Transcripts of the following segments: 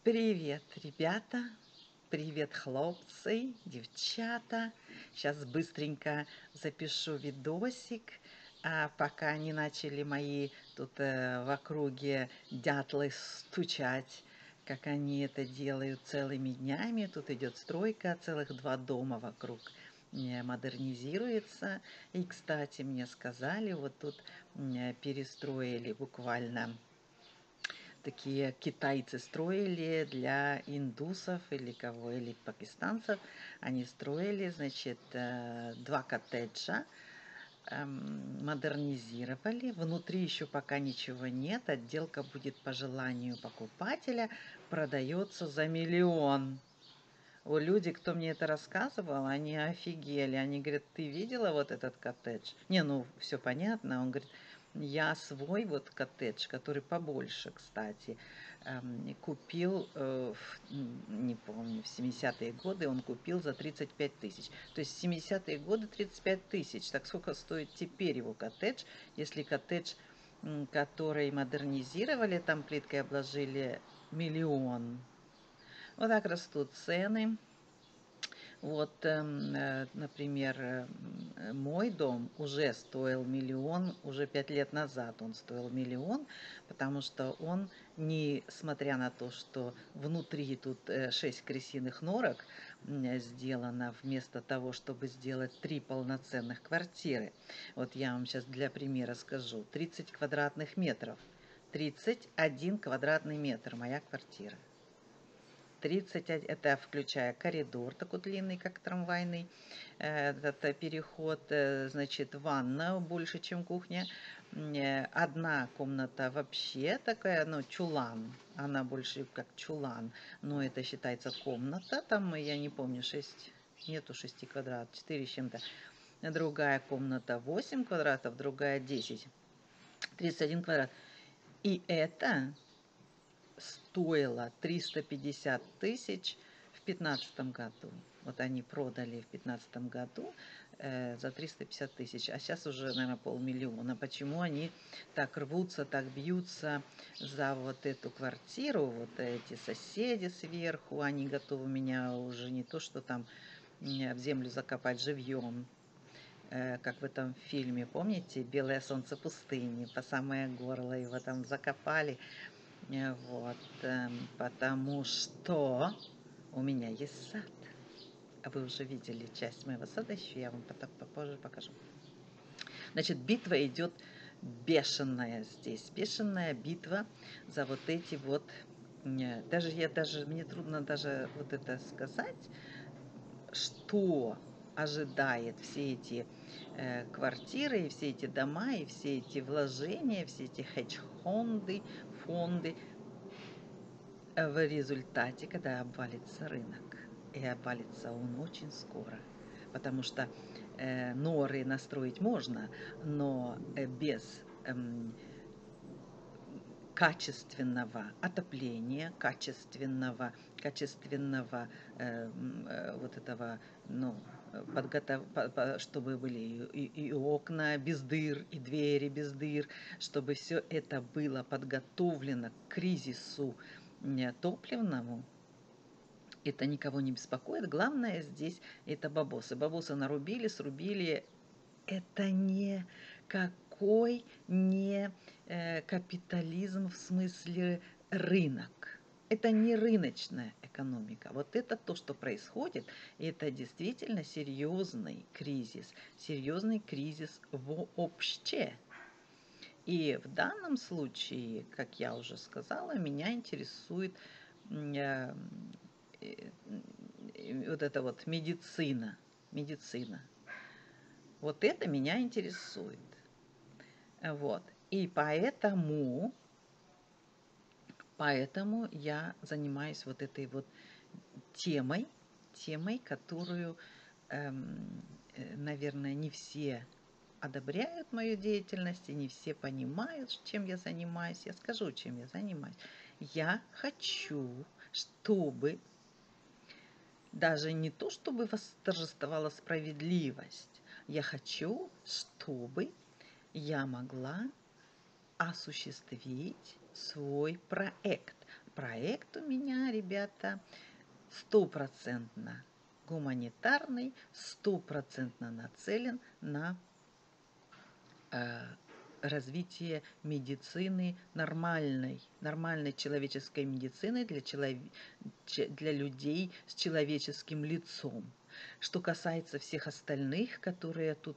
Привет, ребята! Привет, хлопцы, девчата! Сейчас быстренько запишу видосик, пока не начали мои тут в округе дятлы стучать, как они это делают целыми днями. Тут идет стройка, целых 2 дома вокруг модернизируется. И, кстати, мне сказали, вот тут перестроили буквально, такие китайцы строили для индусов или кого, или пакистанцев. Они строили, значит, 2 коттеджа, модернизировали. Внутри еще пока ничего нет. Отделка будет по желанию покупателя. Продается за 1 000 000. Вот люди, кто мне это рассказывал, они офигели. Они говорят: ты видела вот этот коттедж? Не, ну все понятно. Он говорит: я свой вот коттедж, который побольше, кстати, купил, не помню, в 70-е годы он купил за 35 тысяч. То есть в 70-е годы 35 тысяч. Так сколько стоит теперь его коттедж, если коттедж, который модернизировали, там плиткой обложили, 1 000 000. Вот так растут цены. Вот, например, мой дом уже стоил 1 000 000, уже 5 лет назад он стоил 1 000 000, потому что он, несмотря на то, что внутри тут 6 крысиных норок сделано, вместо того, чтобы сделать 3 полноценных квартиры. Вот я вам сейчас для примера скажу. 30 квадратных метров. 31 квадратный метр моя квартира. 31, это включая коридор такой длинный, как трамвайный, этот переход, значит, ванна больше, чем кухня. Одна комната вообще такая, ну, чулан, она больше как чулан, но это считается комната, там, я не помню, 6, нету 6 квадратов, 4 с чем-то. Другая комната 8 квадратов, другая 10, 31 квадрат. И это стоило 350 тысяч в 2015 году. Вот они продали в 2015 году за 350 тысяч, а сейчас уже, наверное, 500 000. Почему они так рвутся, так бьются за вот эту квартиру? Вот эти соседи сверху, они готовы меня уже не то, что там в землю закопать живьем, как в этом фильме, помните, «Белое солнце пустыни», по самое горло его там закопали. Вот, потому что у меня есть сад. А вы уже видели часть моего сада, еще я вам потом попозже покажу. Значит, битва идет бешеная здесь. Бешеная битва за вот эти вот... Мне трудно даже вот это сказать, что ожидает все эти квартиры, и все эти дома, и все эти вложения, все эти хедж-фонды, фонды, в результате, когда обвалится рынок. И обвалится он очень скоро. Потому что норы настроить можно, но без качественного отопления, качественного вот этого, ну, чтобы были и окна без дыр, и двери без дыр, чтобы все это было подготовлено к кризису топливному. Это никого не беспокоит. Главное здесь это бабосы. Бабосы нарубили, срубили. Это никакой не капитализм в смысле рынок. Это не рыночная экономика. Вот это то, что происходит, это действительно серьезный кризис вообще. И в данном случае, как я уже сказала, меня интересует вот эта вот медицина. Вот это меня интересует. Вот. И поэтому я занимаюсь вот этой вот темой, которую, наверное, не все одобряют мою деятельность, и не все понимают, чем я занимаюсь. Я скажу, чем я занимаюсь. Я хочу, чтобы даже не то, чтобы восторжествовала справедливость, я хочу, чтобы я могла осуществить свой проект. Проект у меня, ребята, стопроцентно гуманитарный, стопроцентно нацелен на развитие медицины нормальной человеческой медицины для людей с человеческим лицом. Что касается всех остальных, которые тут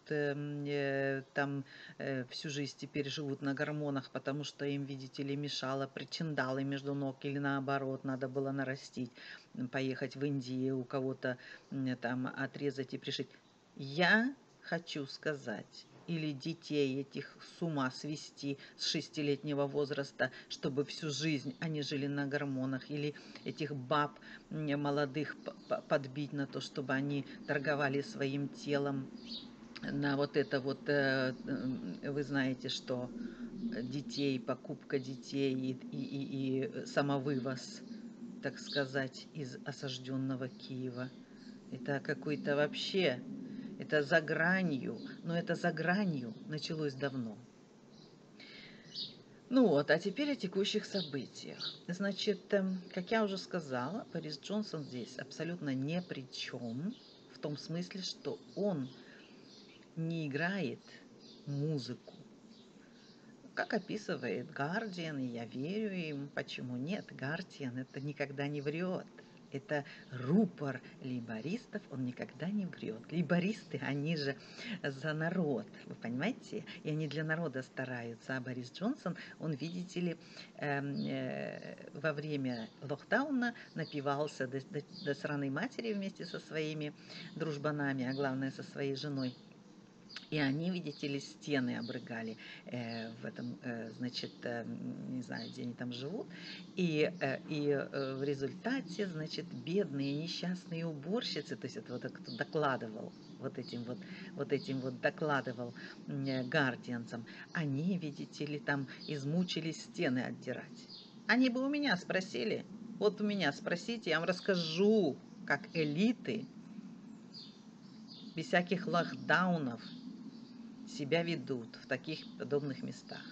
всю жизнь теперь живут на гормонах, потому что им, видите ли, мешало причиндалы между ног, или наоборот, надо было нарастить, поехать в Индию, у кого-то там отрезать и пришить. Я хочу сказать, или детей этих с ума свести с 6-летнего возраста, чтобы всю жизнь они жили на гормонах, или этих баб молодых подбить на то, чтобы они торговали своим телом, на вот это вот, вы знаете, что детей, покупка детей и самовывоз, так сказать, из осажденного Киева. Это какой-то вообще... Это за гранью, но это за гранью началось давно. Ну вот, а теперь о текущих событиях. Значит, как я уже сказала, Борис Джонсон здесь абсолютно ни при чем, в том смысле, что он не играет музыку. Как описывает Guardian, и я верю им, почему нет, Guardian это никогда не врет. Это рупор лейбористов, он никогда не врет. Лейбористы, они же за народ, вы понимаете? И они для народа стараются. А Борис Джонсон, он, видите ли, во время локдауна напивался до сраной матери вместе со своими дружбанами, а главное со своей женой. И они, видите ли, стены обрыгали в этом, значит, не знаю, где они там живут. И в результате, значит, бедные несчастные уборщицы, то есть это вот кто докладывал, вот этим вот докладывал гардианцам, они, видите ли, там измучились стены отдирать. Они бы у меня спросили, вот у меня спросите, я вам расскажу, как элиты без всяких локдаунов себя ведут в таких подобных местах.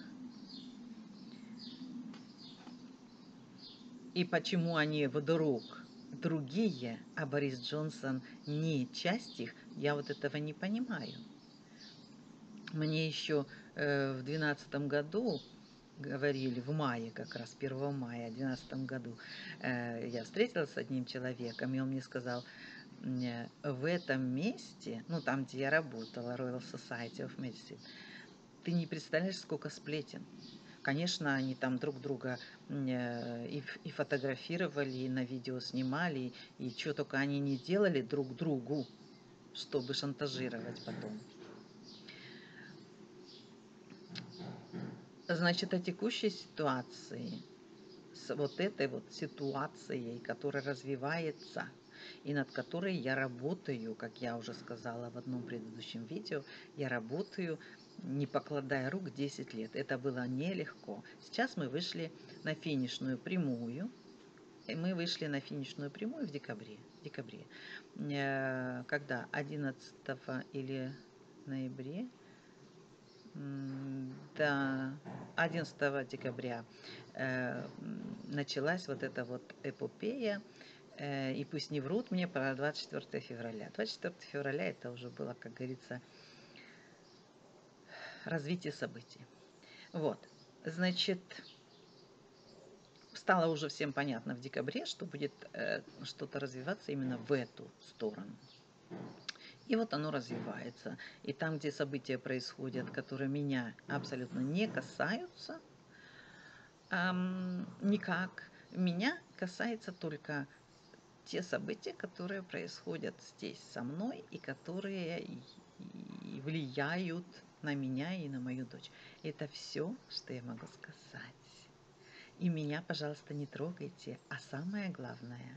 И почему они вдруг другие, а Борис Джонсон не часть их, я вот этого не понимаю. Мне еще в 2012 году говорили, в мае, как раз 1 мая 2012 году, я встретилась с одним человеком, и он мне сказал, в этом месте, ну там, где я работала, Royal Society of Medicine, ты не представляешь, сколько сплетен. Конечно, они там друг друга и фотографировали, и на видео снимали, и что только они не делали друг другу, чтобы шантажировать потом. Значит, о текущей ситуации, с вот этой вот ситуацией, которая развивается, и над которой я работаю, как я уже сказала в одном предыдущем видео, я работаю, не покладая рук, 10 лет. Это было нелегко. Сейчас мы вышли на финишную прямую. И мы вышли на финишную прямую в декабре. Когда 11 или ноябре, да, 11 декабря началась вот эта вот эпопея. И пусть не врут мне про 24 февраля. 24 февраля это уже было, как говорится, развитие событий. Вот, значит, стало уже всем понятно в декабре, что будет что-то развиваться именно в эту сторону. И вот оно развивается. И там, где события происходят, которые меня абсолютно не касаются, никак, меня касается только те события, которые происходят здесь со мной и которые влияют на меня и на мою дочь. Это все, что я могу сказать. И меня, пожалуйста, не трогайте. А самое главное,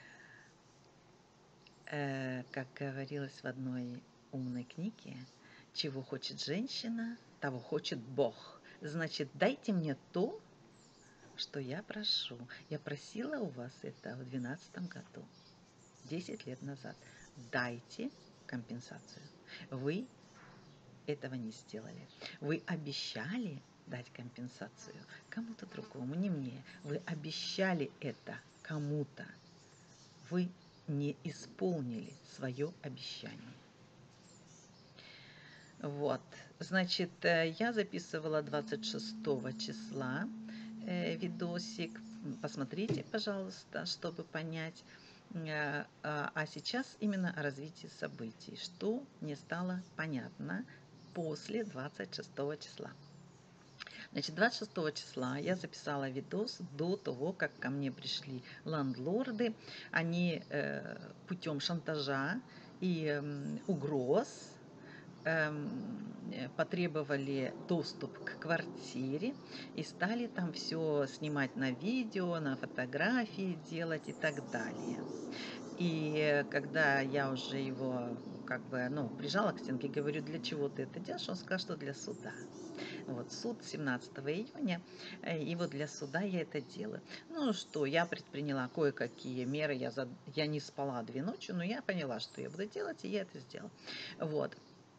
как говорилось в одной умной книге, чего хочет женщина, того хочет Бог. Значит, дайте мне то, что я прошу. Я просила у вас это в 2012 году. 10 лет назад. Дайте компенсацию. Вы этого не сделали. Вы обещали дать компенсацию кому-то другому, не мне. Вы обещали это кому-то. Вы не исполнили свое обещание. Вот, значит, я записывала 26 числа видосик. Посмотрите, пожалуйста, чтобы понять. А сейчас именно о развитии событий, что мне стало понятно после 26 числа. Значит, 26 числа я записала видос до того, как ко мне пришли лендлорды. Они путем шантажа и угроз потребовали доступ к квартире и стали там все снимать на видео, на фотографии делать и так далее. И когда я уже его прижала к стенке, говорю, для чего ты это делаешь, он сказал, что для суда. Вот суд 17 июня, и вот для суда я это делаю. Ну что, я предприняла кое-какие меры, я не спала 2 ночи, но я поняла, что я буду делать, и я это сделала. Вот.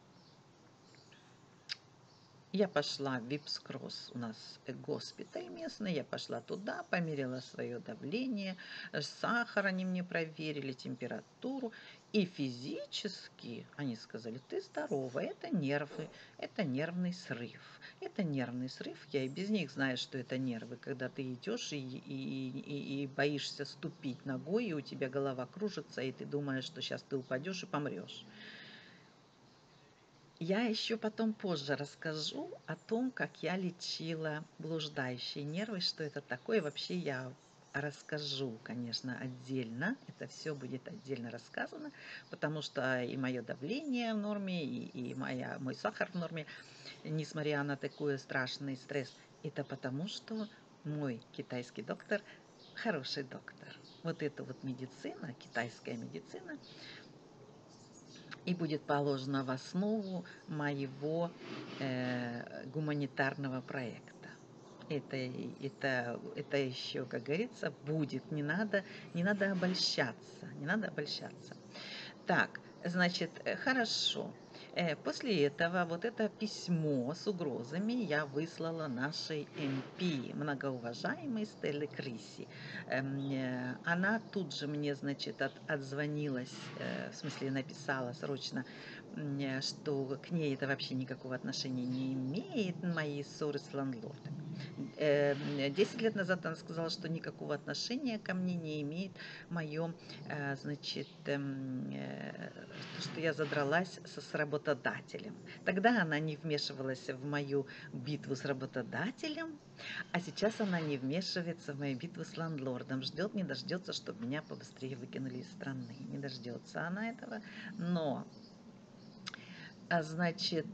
Я пошла в Випскросс, у нас госпиталь местный, я пошла туда, померила свое давление, сахар они мне проверили, температуру. И физически они сказали, ты здорова, это нервы, это нервный срыв. Это нервный срыв, я и без них знаю, что это нервы, когда ты идешь и боишься ступить ногой, и у тебя голова кружится, и ты думаешь, что сейчас ты упадешь и помрешь. Я еще потом позже расскажу о том, как я лечила блуждающие нервы, что это такое. Вообще я расскажу, конечно, отдельно. Это все будет отдельно рассказано, потому что и мое давление в норме, и мой сахар в норме, несмотря на такой страшный стресс. Это потому, что мой китайский доктор хороший доктор. Вот эта вот медицина, китайская медицина, и будет положено в основу моего гуманитарного проекта. Это еще, как говорится, будет. Не надо обольщаться. Не надо обольщаться. Так, значит, хорошо. После этого вот это письмо с угрозами я выслала нашей МП, многоуважаемой Стелле Криси. Она тут же мне, значит, отзвонилась, в смысле написала срочно, что к ней это вообще никакого отношения не имеет, мои ссоры с лендлордами. 10 лет назад она сказала, что никакого отношения ко мне не имеет мое, значит, что я задралась с работодателем. Тогда она не вмешивалась в мою битву с работодателем, а сейчас она не вмешивается в мою битву с лендлордом. Ждет, не дождется, чтобы меня побыстрее выкинули из страны. Не дождется она этого. Но, значит,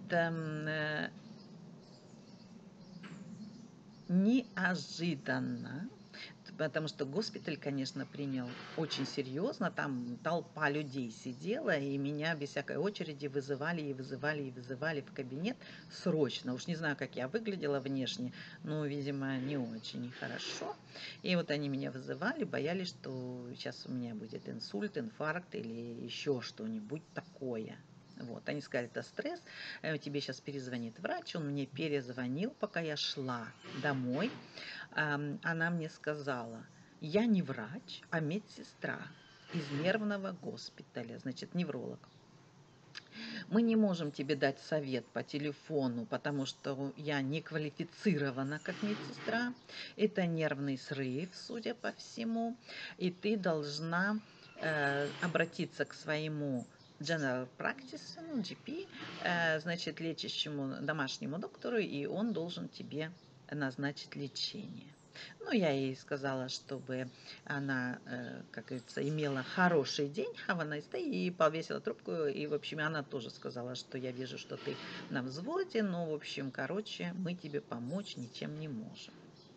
неожиданно, потому что госпиталь, конечно, принял очень серьезно, там толпа людей сидела, и меня без всякой очереди вызывали в кабинет срочно. Уж не знаю, как я выглядела внешне, но, видимо, не очень хорошо. И вот они меня вызывали, боялись, что сейчас у меня будет инсульт, инфаркт или еще что-нибудь такое. Вот, они сказали, это стресс, тебе сейчас перезвонит врач, он мне перезвонил, пока я шла домой. Она мне сказала, я не врач, а медсестра из нервного госпиталя, значит, невролог. Мы не можем тебе дать совет по телефону, потому что я не квалифицирована как медсестра. Это нервный срыв, судя по всему, и ты должна обратиться к своему general practice, GP, значит, лечащему домашнему доктору, и он должен тебе назначить лечение. Ну, я ей сказала, чтобы она, как говорится, имела хороший день, have a nice day, и повесила трубку. И, в общем, она тоже сказала, что я вижу, что ты на взводе, но, в общем, короче, мы тебе помочь ничем не можем.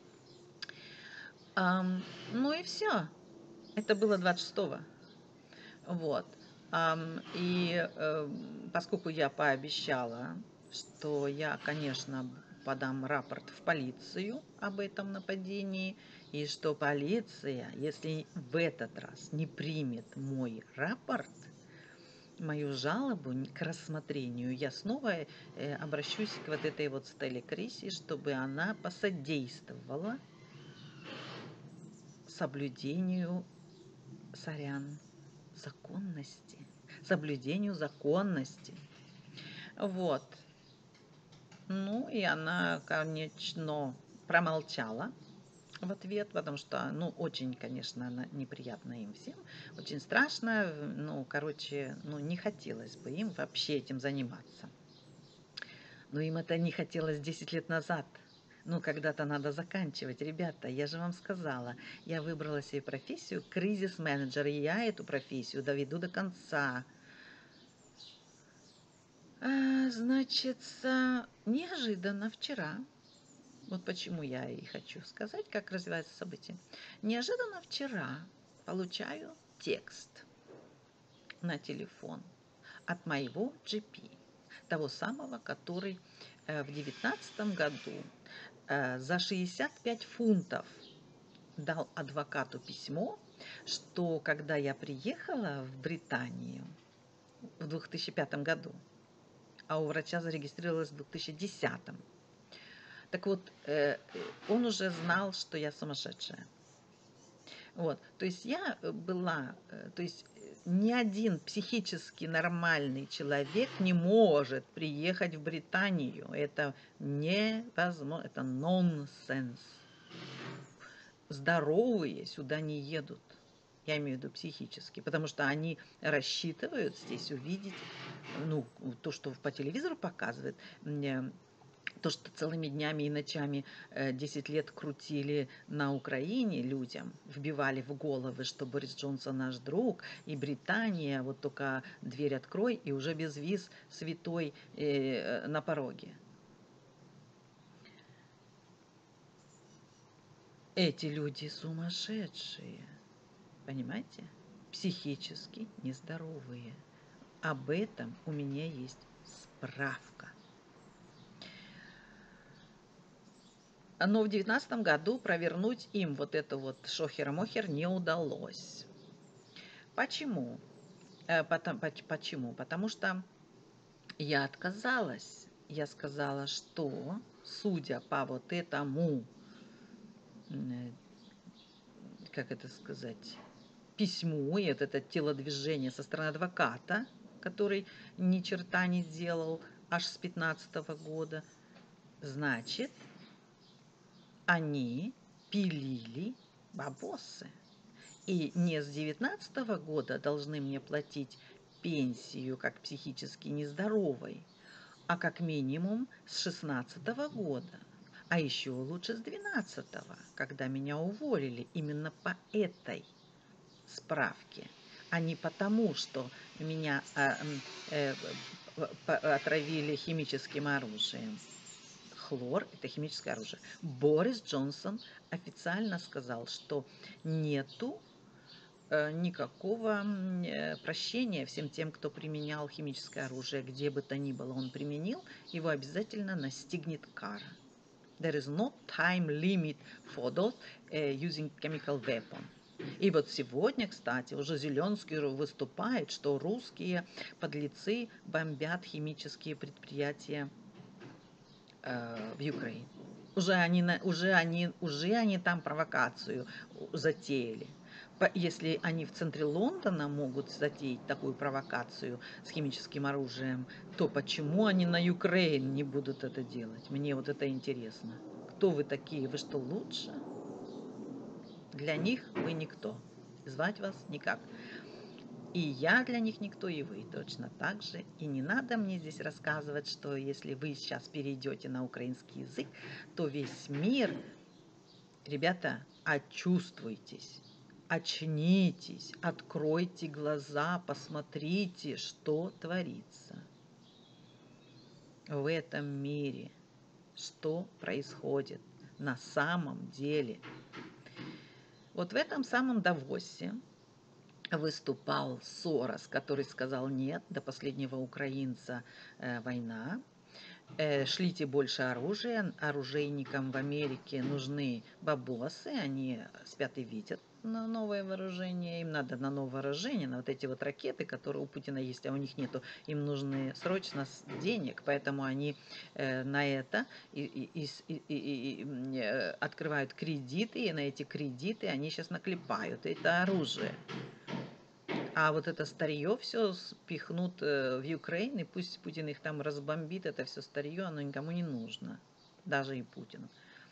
Ну и все. Это было 26-го. Вот. И поскольку я пообещала, что я, конечно, подам рапорт в полицию об этом нападении, и что полиция, если в этот раз не примет мой рапорт, мою жалобу к рассмотрению, я снова обращусь к вот этой вот Стелле Криси, чтобы она посодействовала соблюдению, законности. Соблюдению законности. Вот. Ну, и она, конечно, промолчала в ответ, потому что, ну, очень, конечно, она неприятна им всем, очень страшно, ну, короче, ну, не хотелось бы им вообще этим заниматься. Но им это не хотелось 10 лет назад. Ну, когда-то надо заканчивать. Ребята, я же вам сказала, я выбрала себе профессию кризис-менеджер, и я эту профессию доведу до конца. Значит, неожиданно вчера, вот почему я и хочу сказать, как развиваются события. Неожиданно вчера получаю текст на телефон от моего GP, того самого, который в 2019 году за 65 фунтов дал адвокату письмо, что когда я приехала в Британию в 2005 году, а у врача зарегистрировалась в 2010. Так вот, он уже знал, что я сумасшедшая. Вот, то есть я была, то есть ни один психически нормальный человек не может приехать в Британию. Это невозможно, это нонсенс. Здоровые сюда не едут. Я имею в виду психически, потому что они рассчитывают здесь увидеть, ну, то, что по телевизору показывают, то, что целыми днями и ночами 10 лет крутили на Украине людям, вбивали в головы, что Борис Джонсон наш друг, и Британия, вот только дверь открой, и уже без виз святой на пороге. Эти люди сумасшедшие, понимаете? Психически нездоровые. Об этом у меня есть справка. Но в 2019 году провернуть им вот это вот шохер-мохер не удалось. Почему? Почему? Потому что я отказалась. Я сказала, что, судя по вот этому, как это сказать, письму, и это телодвижение со стороны адвоката, который ни черта не сделал аж с 2015 года, значит, они пилили бабосы. И не с 2019 года должны мне платить пенсию как психически нездоровой, а как минимум с 2016 года. А еще лучше с 2012, когда меня уволили именно по этой справке, а не потому, что меня отравили химическим оружием. Хлор – это химическое оружие. Борис Джонсон официально сказал, что нету никакого прощения всем тем, кто применял химическое оружие, где бы то ни было он применил, его обязательно настигнет кара. There is no time limit for those using chemical weapon. И вот сегодня, кстати, уже Зеленский выступает, что русские подлецы бомбят химические предприятия в Украине. Уже они там провокацию затеяли. Если они в центре Лондона могут затеять такую провокацию с химическим оружием, то почему они на Украине не будут это делать? Мне вот это интересно. Кто вы такие? Вы что, лучше? Для них вы никто. Звать вас никак. И я для них никто, и вы точно так же. И не надо мне здесь рассказывать, что если вы сейчас перейдете на украинский язык, то весь мир, ребята, очувствуйтесь, очнитесь, откройте глаза, посмотрите, что творится в этом мире, что происходит на самом деле. Вот в этом самом Давосе выступал Сорос, который сказал нет, до последнего украинца война. шлите больше оружия, оружейникам в Америке нужны бабосы, они спят и видят на новое вооружение, им надо на новое вооружение, на вот эти вот ракеты, которые у Путина есть, а у них нету, им нужны срочно денег, поэтому они на это открывают кредиты, и на эти кредиты они сейчас наклепают это оружие. А вот это старье все спихнут в Украину, и пусть Путин их там разбомбит, это все старье, оно никому не нужно, даже и Путину.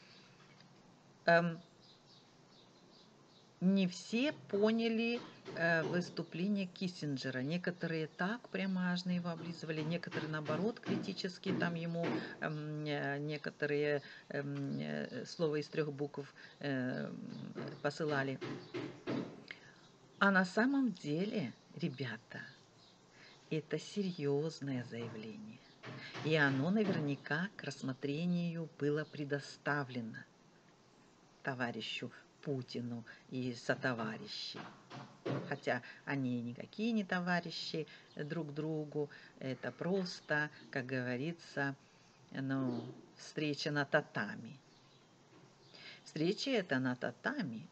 Не все поняли выступление Киссинджера. Некоторые так прямо аж его облизывали, некоторые наоборот критически там ему некоторые слова из 3 букв посылали. А на самом деле, ребята, это серьезное заявление. И оно наверняка к рассмотрению было предоставлено товарищу Путину и сотоварищи. Хотя они никакие не товарищи друг другу, это просто, как говорится, встреча на татами. Встреча эта на татами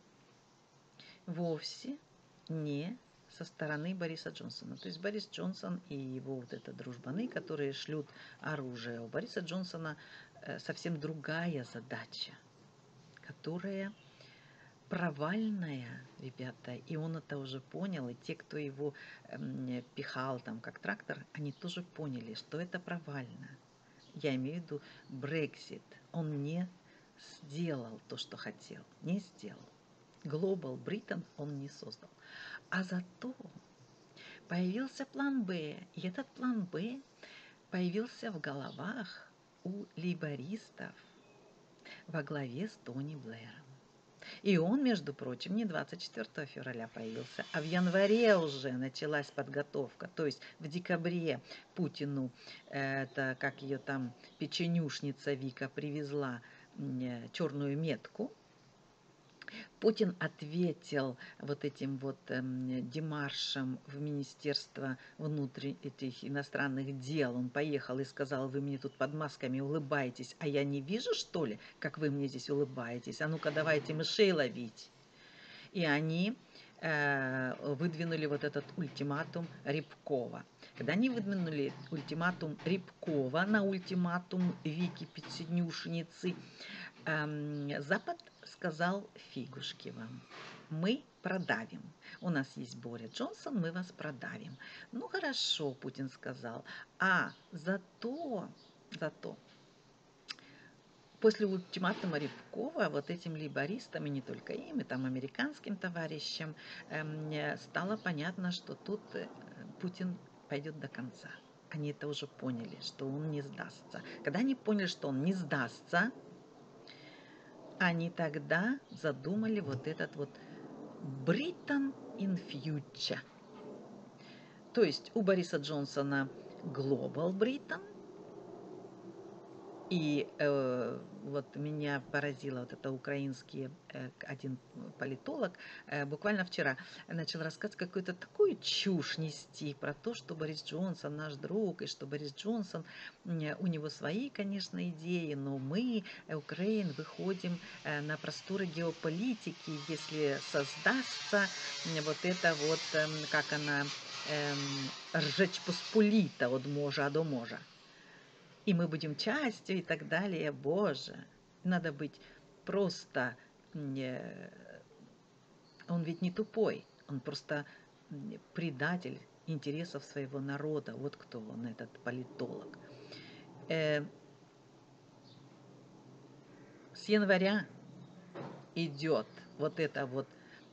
вовсе не со стороны Бориса Джонсона. То есть Борис Джонсон и его вот это дружбаны, которые шлют оружие. У Бориса Джонсона совсем другая задача, которая провальная, ребята, и он это уже понял, и те, кто его пихал там как трактор, они тоже поняли, что это провально. Я имею в виду Брексит. Он не сделал то, что хотел, не сделал. Global Britain он не создал. А зато появился план Б, и этот план Б появился в головах у лейбористов во главе с Тони Блэром. И он, между прочим, не 24 февраля появился, а в январе уже началась подготовка. То есть в декабре Путину, это как ее там печенюшница Вика привезла черную метку, Путин ответил вот этим вот демаршем в Министерство этих иностранных дел. Он поехал и сказал: вы мне тут под масками улыбаетесь, а я не вижу, что ли, как вы мне здесь улыбаетесь? А ну-ка давайте мышей ловить. И они выдвинули вот этот ультиматум Рябкова. Когда они выдвинули ультиматум Рябкова на ультиматум Вики Пятиднюшницы, Запад сказал: фигушки вам, мы продавим. У нас есть Борис Джонсон, мы вас продавим. Ну хорошо, Путин сказал. А зато после ультиматума Рябкова вот этим лейбористам, и не только им, и там американским товарищам, стало понятно, что тут Путин пойдет до конца. Они это уже поняли, что он не сдастся. Когда они поняли, что он не сдастся, они тогда задумали вот этот вот Britain in Future. То есть у Бориса Джонсона Global Britain. И вот меня поразило вот это украинский один политолог буквально вчера начал рассказывать какую-то такую чушь нести про то, что Борис Джонсон наш друг, и что Борис Джонсон, у него свои, конечно, идеи, но мы, Украина, выходим на просторы геополитики, если создастся вот это вот, как она, Речь Посполита от можа до можа. И мы будем частью и так далее. Боже, надо быть просто... Он ведь не тупой, он просто предатель интересов своего народа. Вот кто он, этот политолог. С января идет вот эта вот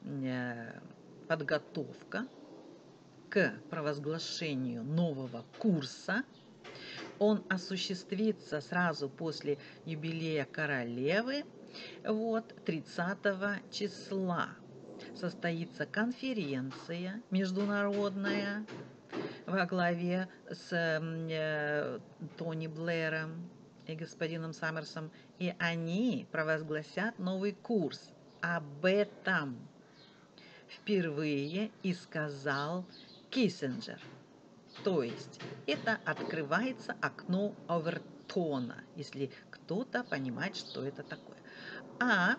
подготовка к провозглашению нового курса. Он осуществится сразу после юбилея королевы. Вот 30 числа состоится конференция международная во главе с Тони Блэром и господином Саммерсом. И они провозгласят новый курс. Об этом впервые и сказал Киссинджер. То есть это открывается окно овертон. тона, если кто-то понимает, что это такое. А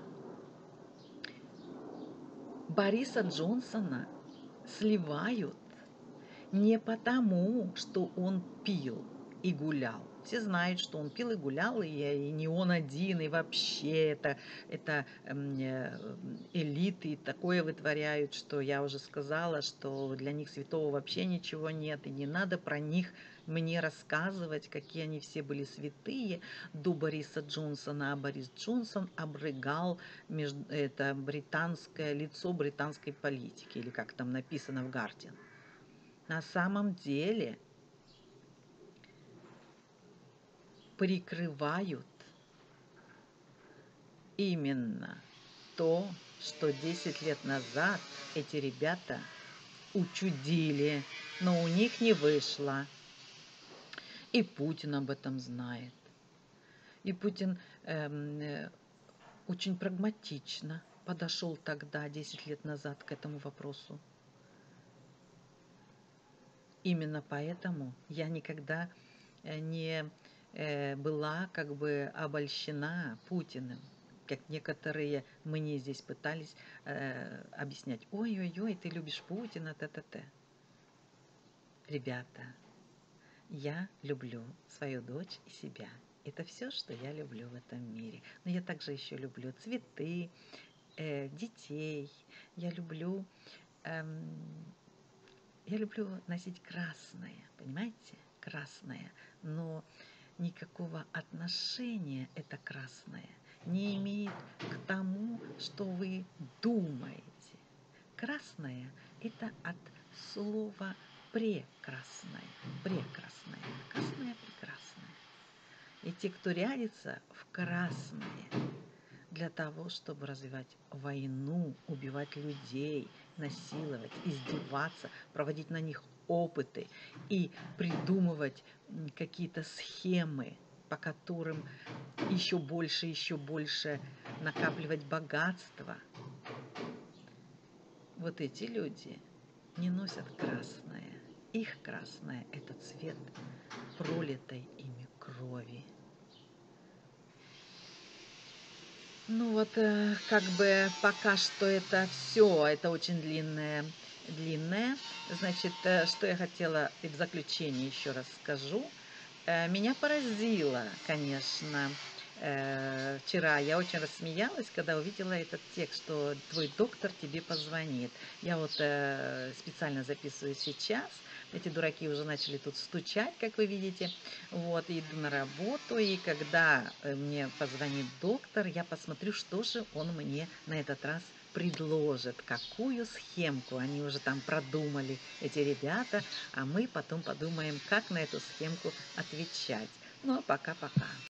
Бориса Джонсона сливают не потому, что он пил и гулял. Все знают, что он пил и гулял, и не он один, и вообще это элиты и такое вытворяют, что я уже сказала, что для них святого вообще ничего нет, и не надо про них мне рассказывать, какие они все были святые до Бориса Джонсона. А Борис Джонсон обрыгал это британское лицо британской политики, или как там написано в Guardian. На самом деле прикрывают именно то, что 10 лет назад эти ребята учудили, но у них не вышло. И Путин об этом знает. И Путин очень прагматично подошел тогда, 10 лет назад, к этому вопросу. Именно поэтому я никогда не была как бы обольщена Путиным, как некоторые мне здесь пытались объяснять. Ой-ой-ой, ты любишь Путина, т-т-т. Ребята, я люблю свою дочь и себя. Это все, что я люблю в этом мире. Но я также еще люблю цветы, детей. Я люблю носить красное, понимаете? Красное. Но никакого отношения это красное не имеет к тому, что вы думаете. Красное – это от слова прекрасное. Прекрасное. Красное – прекрасное. И те, кто рядится в красное, для того, чтобы развивать войну, убивать людей, насиловать, издеваться, проводить на них опыты и придумывать какие-то схемы, по которым еще больше накапливать богатство. Вот эти люди не носят красное. Их красное – это цвет пролитой ими крови. Ну вот, как бы пока что это все, это очень длинное. Значит, что я хотела и в заключение еще раз скажу. Меня поразило, конечно, вчера я очень рассмеялась, когда увидела этот текст, что твой доктор тебе позвонит. Я вот специально записываю сейчас. Эти дураки уже начали тут стучать, как вы видите. Вот, иду на работу, и когда мне позвонит доктор, я посмотрю, что же он мне на этот раз предложит, какую схемку они уже там продумали, эти ребята, а мы потом подумаем, как на эту схемку отвечать. Ну, а пока-пока.